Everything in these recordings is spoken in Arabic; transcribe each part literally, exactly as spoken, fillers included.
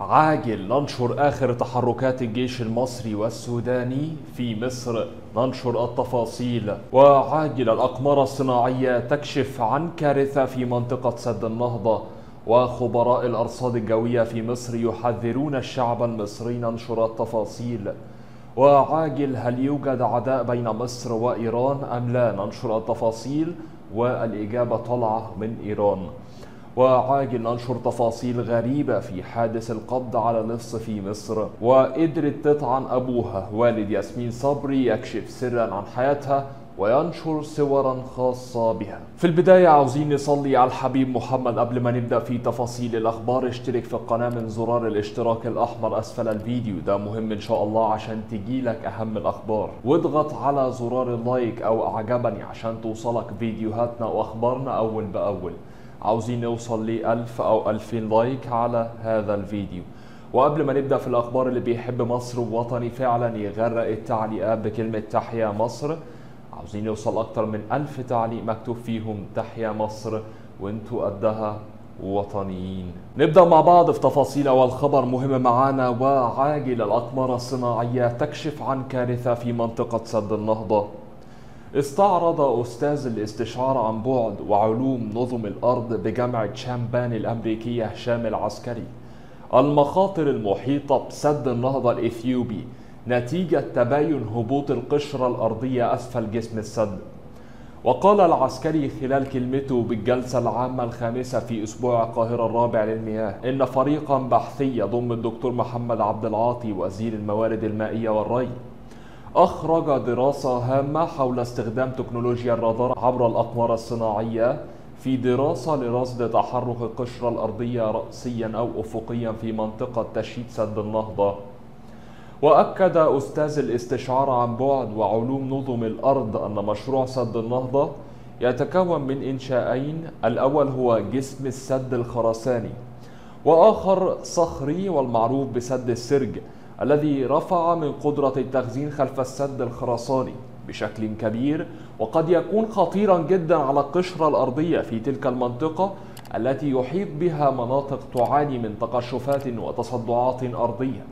عاجل ننشر آخر تحركات الجيش المصري والسوداني في مصر، ننشر التفاصيل. وعاجل الأقمار الصناعية تكشف عن كارثة في منطقة سد النهضة، وخبراء الأرصاد الجوية في مصر يحذرون الشعب المصري، ننشر التفاصيل. وعاجل هل يوجد عداء بين مصر وإيران أم لا، ننشر التفاصيل والإجابة طالعة من إيران. وعاجل ننشر تفاصيل غريبة في حادث القبض على لص في مصر، وقدرت تطعن أبوها والد ياسمين صبري يكشف سرا عن حياتها وينشر صورا خاصة بها. في البداية عاوزين نصلي على الحبيب محمد. قبل ما نبدأ في تفاصيل الأخبار اشترك في القناة من زرار الاشتراك الأحمر أسفل الفيديو، ده مهم إن شاء الله عشان تجيلك أهم الأخبار، واضغط على زرار اللايك أو أعجبني عشان توصلك فيديوهاتنا وأخبارنا أول بأول. عاوزين نوصل ل ألف أو ألفين لايك على هذا الفيديو. وقبل ما نبدأ في الأخبار، اللي بيحب مصر ووطني فعلا يغرق التعليقات بكلمة تحيا مصر. عاوزين نوصل أكتر من ألف تعليق مكتوب فيهم تحيا مصر، وانتوا قدها وطنيين. نبدأ مع بعض في تفاصيل أول خبر مهم معانا. وعاجل الأقمار الصناعية تكشف عن كارثة في منطقة سد النهضة. استعرض أستاذ الاستشعار عن بعد وعلوم نظم الأرض بجامعة شامبان الأمريكية هشام العسكري المخاطر المحيطة بسد النهضة الإثيوبي نتيجة تباين هبوط القشرة الأرضية أسفل جسم السد. وقال العسكري خلال كلمته بالجلسة العامة الخامسة في أسبوع القاهرة الرابع للمياه إن فريقا بحثي يضم الدكتور محمد عبد العاطي وزير الموارد المائية والري أخرج دراسة هامة حول استخدام تكنولوجيا الرادار عبر الأقمار الصناعية في دراسة لرصد تحرك القشرة الأرضية رأسيا أو أفقيا في منطقة تشييد سد النهضة. وأكد أستاذ الاستشعار عن بعد وعلوم نظم الأرض أن مشروع سد النهضة يتكون من إنشاءين، الأول هو جسم السد الخرساني وآخر صخري والمعروف بسد السرج، الذي رفع من قدرة التخزين خلف السد الخرساني بشكل كبير، وقد يكون خطيرا جدا على القشرة الأرضية في تلك المنطقة التي يحيط بها مناطق تعاني من تقشفات وتصدعات أرضية.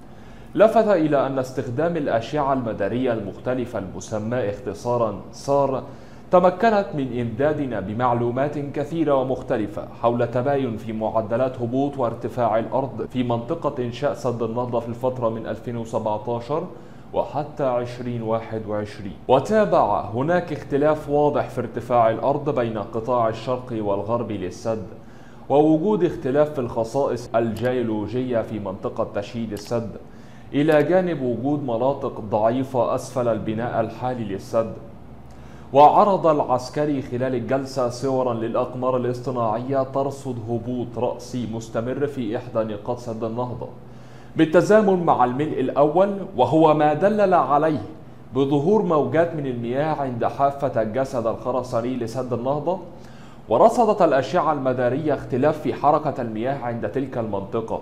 لفت إلى أن استخدام الأشعة المدارية المختلفة المسمى اختصارا سار تمكنت من إمدادنا بمعلومات كثيرة ومختلفة حول تباين في معدلات هبوط وارتفاع الأرض في منطقة إنشاء سد النهضة في الفترة من ألفين وسبعة عشر وحتى ألفين وواحد وعشرين. وتابع هناك اختلاف واضح في ارتفاع الأرض بين القطاع الشرقي والغربي للسد، ووجود اختلاف في الخصائص الجيولوجية في منطقة تشييد السد، إلى جانب وجود مناطق ضعيفة أسفل البناء الحالي للسد. وعرض العسكري خلال الجلسة صورا للأقمار الاصطناعية ترصد هبوط رأسي مستمر في إحدى نقاط سد النهضة بالتزامن مع الملء الأول، وهو ما دلل عليه بظهور موجات من المياه عند حافة الجسد الخرساني لسد النهضة. ورصدت الأشعة المدارية اختلاف في حركة المياه عند تلك المنطقة.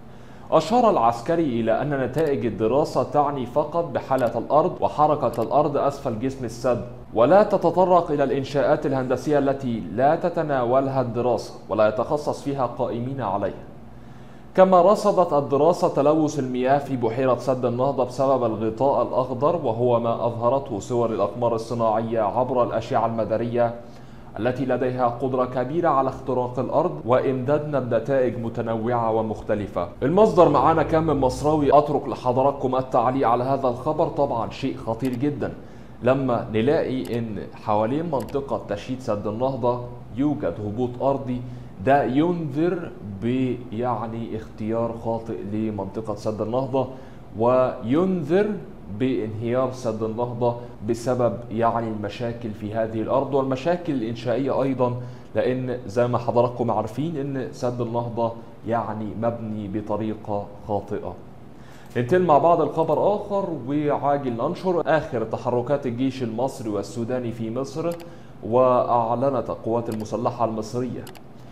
أشار العسكري إلى أن نتائج الدراسة تعني فقط بحالة الأرض وحركة الأرض أسفل جسم السد، ولا تتطرق إلى الإنشاءات الهندسية التي لا تتناولها الدراسة ولا يتخصص فيها قائمين عليها. كما رصدت الدراسة تلوث المياه في بحيرة سد النهضة بسبب الغطاء الأخضر، وهو ما أظهرته صور الأقمار الصناعية عبر الأشعة المدارية التي لديها قدرة كبيرة على اختراق الأرض وإمدادنا بنتائج متنوعة ومختلفة. المصدر معانا كان من مصراوي. أترك لحضراتكم التعليق على هذا الخبر. طبعا شيء خطير جدا لما نلاقي إن حوالين منطقة تشييد سد النهضة يوجد هبوط أرضي، ده ينذر بيعني اختيار خاطئ لمنطقة سد النهضة، وينذر بانهيار سد النهضة بسبب يعني المشاكل في هذه الأرض والمشاكل الإنشائية أيضا، لأن زي ما حضراتكم عارفين إن سد النهضة يعني مبني بطريقة خاطئة. ننتقل مع بعض الخبر آخر. وعاجل ننشر آخر تحركات الجيش المصري والسوداني في مصر. وأعلنت القوات المسلحة المصرية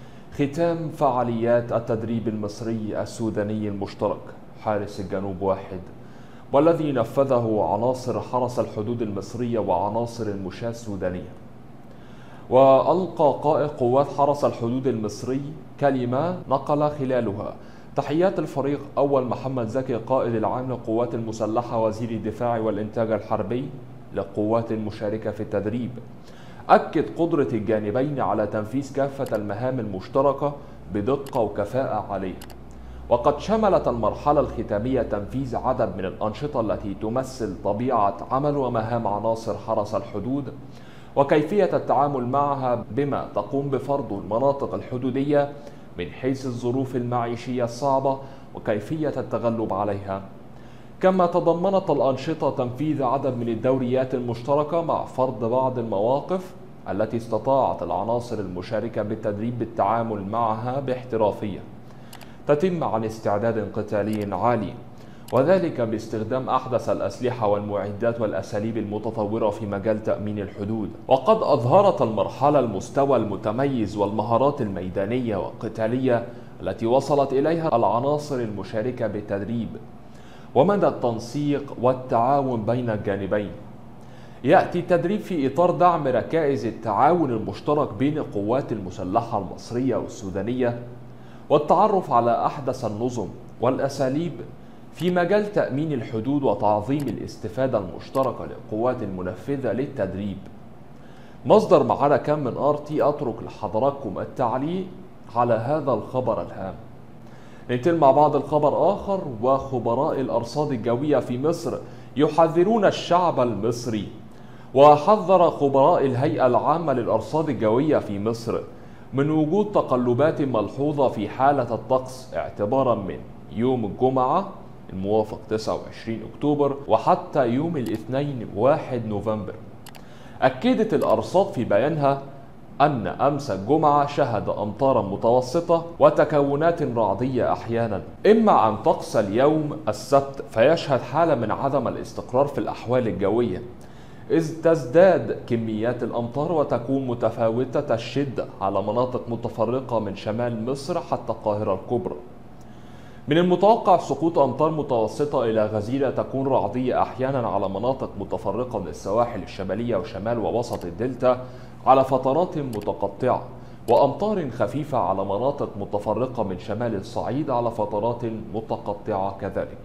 ختام فعاليات التدريب المصري السوداني المشترك حارس الجنوب واحد، والذي نفذه عناصر حرس الحدود المصرية وعناصر المشاة السودانية. وألقى قائد قوات حرس الحدود المصري كلمة نقل خلالها تحيات الفريق. أول محمد زكي، قائد العام للقوات المسلحة وزير الدفاع والإنتاج الحربي للقوات المشاركة في التدريب، أكد قدرة الجانبين على تنفيذ كافة المهام المشتركة بدقة وكفاءة عالية. وقد شملت المرحلة الختامية تنفيذ عدد من الأنشطة التي تمثل طبيعة عمل ومهام عناصر حرس الحدود وكيفية التعامل معها، بما تقوم بفرض المناطق الحدودية من حيث الظروف المعيشية الصعبة وكيفية التغلب عليها. كما تضمنت الأنشطة تنفيذ عدد من الدوريات المشتركة مع فرض بعض المواقف التي استطاعت العناصر المشاركة بالتدريب بالتعامل معها باحترافية تتم عن استعداد قتالي عالي، وذلك باستخدام أحدث الأسلحة والمعدات والأساليب المتطورة في مجال تأمين الحدود. وقد أظهرت المرحلة المستوى المتميز والمهارات الميدانية والقتالية التي وصلت إليها العناصر المشاركة بالتدريب ومدى التنسيق والتعاون بين الجانبين. يأتي التدريب في إطار دعم ركائز التعاون المشترك بين القوات المسلحة المصرية والسودانية والتعرف على أحدث النظم والأساليب في مجال تأمين الحدود وتعظيم الاستفادة المشتركة للقوات المنفذة للتدريب. مصدر معانا كان من آر تي، أترك لحضراتكم التعليق على هذا الخبر الهام. ننتقل مع بعض الخبر آخر. وخبراء الأرصاد الجوية في مصر يحذرون الشعب المصري. وحذر خبراء الهيئة العامة للأرصاد الجوية في مصر من وجود تقلبات ملحوظة في حالة الطقس اعتبارا من يوم الجمعة الموافق تسعة وعشرين أكتوبر وحتى يوم الاثنين واحد نوفمبر. أكدت الأرصاد في بيانها أن أمس الجمعة شهد أمطارا متوسطة وتكونات رعدية أحيانا، إما عن طقس اليوم السبت فيشهد حالة من عدم الاستقرار في الأحوال الجوية، إذ تزداد كميات الأمطار وتكون متفاوتة الشدة على مناطق متفرقة من شمال مصر حتى القاهرة الكبرى. من المتوقع سقوط أمطار متوسطة إلى غزيرة تكون رعدية أحيانا على مناطق متفرقة من السواحل الشمالية وشمال ووسط الدلتا على فترات متقطعة، وأمطار خفيفة على مناطق متفرقة من شمال الصعيد على فترات متقطعة كذلك.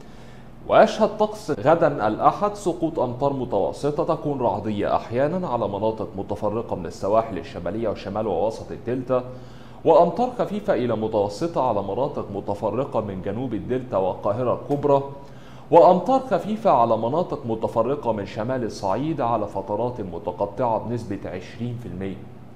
ويشهد طقس غدا الأحد سقوط أمطار متوسطة تكون رعدية أحيانا على مناطق متفرقة من السواحل الشمالية وشمال ووسط الدلتا، وأمطار خفيفة إلى متوسطة على مناطق متفرقة من جنوب الدلتا والقاهرة الكبرى، وأمطار خفيفة على مناطق متفرقة من شمال الصعيد على فترات متقطعة بنسبة عشرين بالمئة.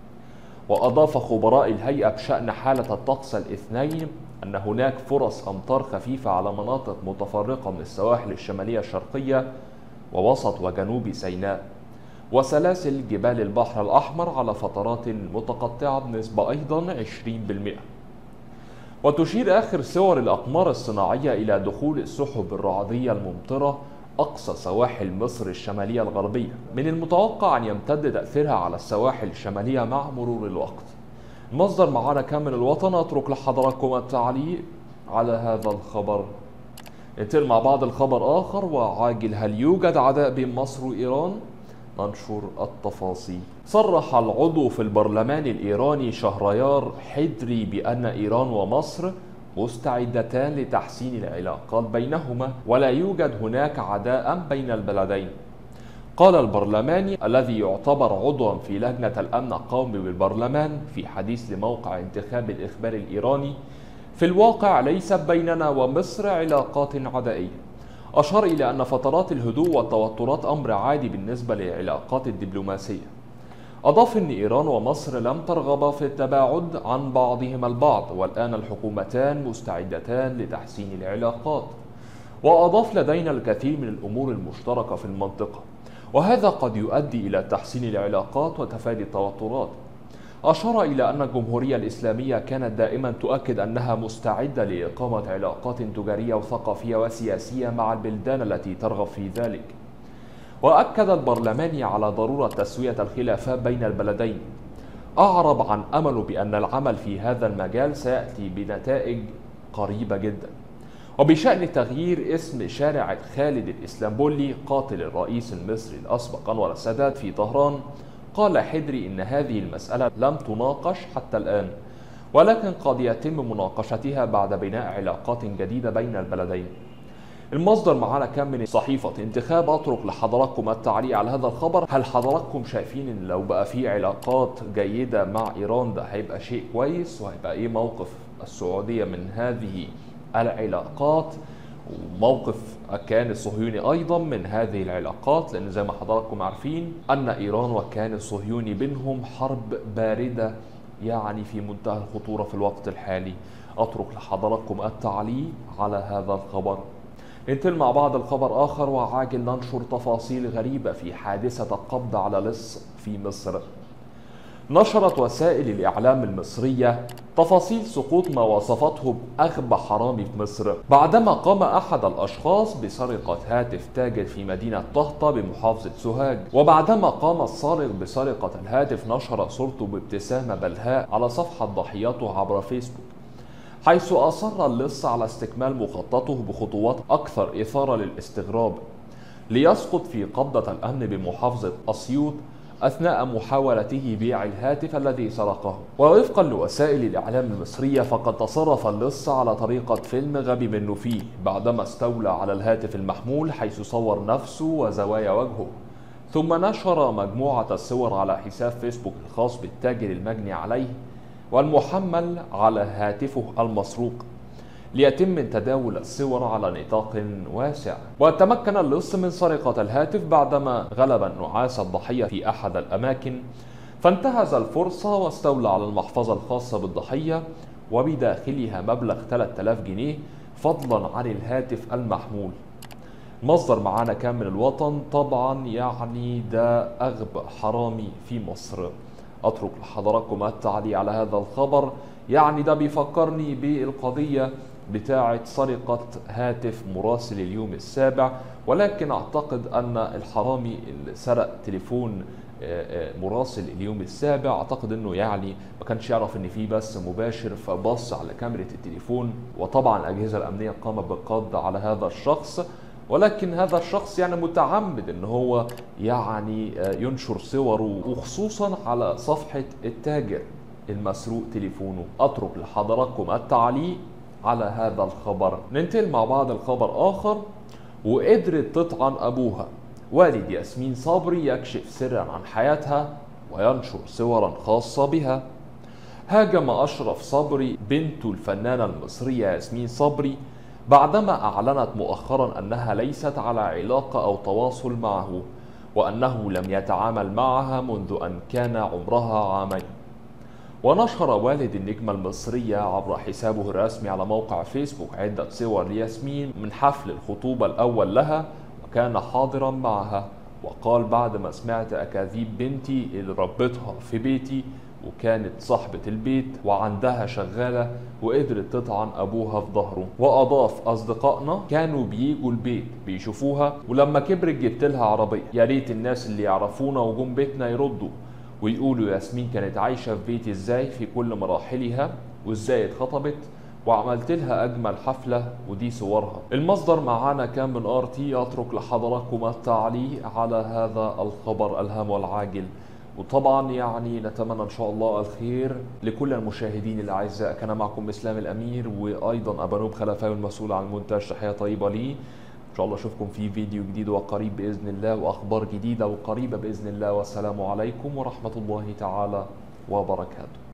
وأضاف خبراء الهيئة بشأن حالة الطقس الاثنين أن هناك فرص أمطار خفيفة على مناطق متفرقة من السواحل الشمالية الشرقية ووسط وجنوب سيناء وسلاسل جبال البحر الأحمر على فترات متقطعة بنسبة أيضا عشرين بالمئة. وتشير آخر صور الأقمار الصناعية إلى دخول السحب الرعدية الممطرة أقصى سواحل مصر الشمالية الغربية، من المتوقع أن يمتد تأثيرها على السواحل الشمالية مع مرور الوقت. المصدر معنا كامل الوطن، أترك لحضراتكم التعليق على هذا الخبر. ننتقل مع بعض الخبر آخر وعاجل. هل يوجد عداء بين مصر وإيران؟ ننشر التفاصيل. صرح العضو في البرلمان الإيراني شهريار حدري بأن إيران ومصر مستعدتان لتحسين العلاقات بينهما ولا يوجد هناك عداء بين البلدين. قال البرلماني الذي يعتبر عضوا في لجنة الأمن القومي بالبرلمان في حديث لموقع انتخاب الإخبار الإيراني: في الواقع ليس بيننا ومصر علاقات عدائية. أشار إلى أن فترات الهدوء والتوترات أمر عادي بالنسبة للعلاقات الدبلوماسية. أضاف أن إيران ومصر لم ترغبا في التباعد عن بعضهما البعض، والآن الحكومتان مستعدتان لتحسين العلاقات. وأضاف: لدينا الكثير من الأمور المشتركة في المنطقة، وهذا قد يؤدي إلى تحسين العلاقات وتفادي التوترات. أشار إلى أن الجمهورية الإسلامية كانت دائما تؤكد أنها مستعدة لإقامة علاقات تجارية وثقافية وسياسية مع البلدان التي ترغب في ذلك. وأكد البرلماني على ضرورة تسوية الخلافات بين البلدين. أعرب عن أمله بأن العمل في هذا المجال سيأتي بنتائج قريبة جدا. وبشأن تغيير اسم شارع خالد الإسلامبولي قاتل الرئيس المصري الأسبق أنور السادات في طهران، قال حدري إن هذه المسألة لم تناقش حتى الآن، ولكن قد يتم مناقشتها بعد بناء علاقات جديدة بين البلدين. المصدر معانا كان من صحيفة انتخاب. أترك لحضراتكم التعليق على هذا الخبر. هل حضراتكم شايفين إن لو بقى في علاقات جيدة مع إيران ده هيبقى شيء كويس؟ وهيبقى إيه موقف السعودية من هذه العلاقات؟ وموقف الكيان الصهيوني أيضا من هذه العلاقات؟ لأن زي ما حضراتكم عارفين أن إيران والكيان الصهيوني بينهم حرب باردة يعني في منتهى الخطورة في الوقت الحالي. أترك لحضراتكم التعليق على هذا الخبر. ننتقل مع بعض الخبر آخر. وعاجل ننشر تفاصيل غريبة في حادثة القبض على لص في مصر. نشرت وسائل الإعلام المصرية تفاصيل سقوط ما وصفته بأغبى حرامي في مصر بعدما قام أحد الأشخاص بسرقة هاتف تاجر في مدينة طهطا بمحافظة سوهاج. وبعدما قام السارق بسرقة الهاتف نشر صورته بابتسامة بلهاء على صفحة ضحيته عبر فيسبوك، حيث أصر اللص على استكمال مخططه بخطوات أكثر إثارة للاستغراب ليسقط في قبضة الأمن بمحافظة أسيوط أثناء محاولته بيع الهاتف الذي سرقه. ووفقا لوسائل الإعلام المصرية فقد تصرف اللص على طريقة فيلم غبي منه فيه بعدما استولى على الهاتف المحمول، حيث صور نفسه وزوايا وجهه، ثم نشر مجموعة الصور على حساب فيسبوك الخاص بالتاجر المجني عليه والمحمل على هاتفه المسروق ليتم تداول الصور على نطاق واسع. وتمكن اللص من سرقة الهاتف بعدما غلب النعاس الضحية في أحد الأماكن، فانتهز الفرصة واستولى على المحفظة الخاصة بالضحية وبداخلها مبلغ ثلاثة آلاف جنيه فضلا عن الهاتف المحمول. مصدر معانا كان من الوطن. طبعا يعني ده أغبى حرامي في مصر. أترك لحضراتكم التعليق على هذا الخبر. يعني ده بيفكرني بالقضية بتاعة سرقة هاتف مراسل اليوم السابع، ولكن أعتقد أن الحرامي اللي سرق تليفون مراسل اليوم السابع أعتقد أنه يعني ما كانش يعرف أن في بث مباشر، فبص على كاميرا التليفون، وطبعا الأجهزة الأمنية قامت بالقبض على هذا الشخص. ولكن هذا الشخص يعني متعمد ان هو يعني ينشر صوره وخصوصا على صفحة التاجر المسروق تليفونه. اترك لحضراتكم التعليق على هذا الخبر. ننتقل مع بعض الخبر اخر. وقدرت تطعن ابوها. والد ياسمين صبري يكشف سرا عن حياتها وينشر صورا خاصة بها. هاجم اشرف صبري بنت الفنانة المصرية ياسمين صبري بعدما أعلنت مؤخرا أنها ليست على علاقة أو تواصل معه، وأنه لم يتعامل معها منذ أن كان عمرها عامين. ونشر والد النجمة المصرية عبر حسابه الرسمي على موقع فيسبوك عدة صور لياسمين من حفل الخطوبة الأول لها وكان حاضرا معها، وقال: بعد ما سمعت أكاذيب بنتي اللي ربتها في بيتي وكانت صاحبة البيت وعندها شغالة وقدرت تطعن أبوها في ظهره. وأضاف: أصدقائنا كانوا بييجوا البيت بيشوفوها، ولما كبرت جبت لها عربية. يا ريت الناس اللي يعرفونا وجم بيتنا يردوا ويقولوا ياسمين كانت عايشة في بيتي ازاي في كل مراحلها وازاي اتخطبت وعملت لها أجمل حفلة ودي صورها. المصدر معانا كان من آر تي. أترك لحضراتكم التعليق على هذا الخبر الهام والعاجل. وطبعا يعني نتمنى ان شاء الله الخير لكل المشاهدين الاعزاء. كان معكم اسلام الامير وايضا ابانوب خلفاوي المسؤول عن المونتاج. تحيه طيبه لي. ان شاء الله اشوفكم في فيديو جديد وقريب باذن الله واخبار جديده وقريبه باذن الله. والسلام عليكم ورحمه الله تعالى وبركاته.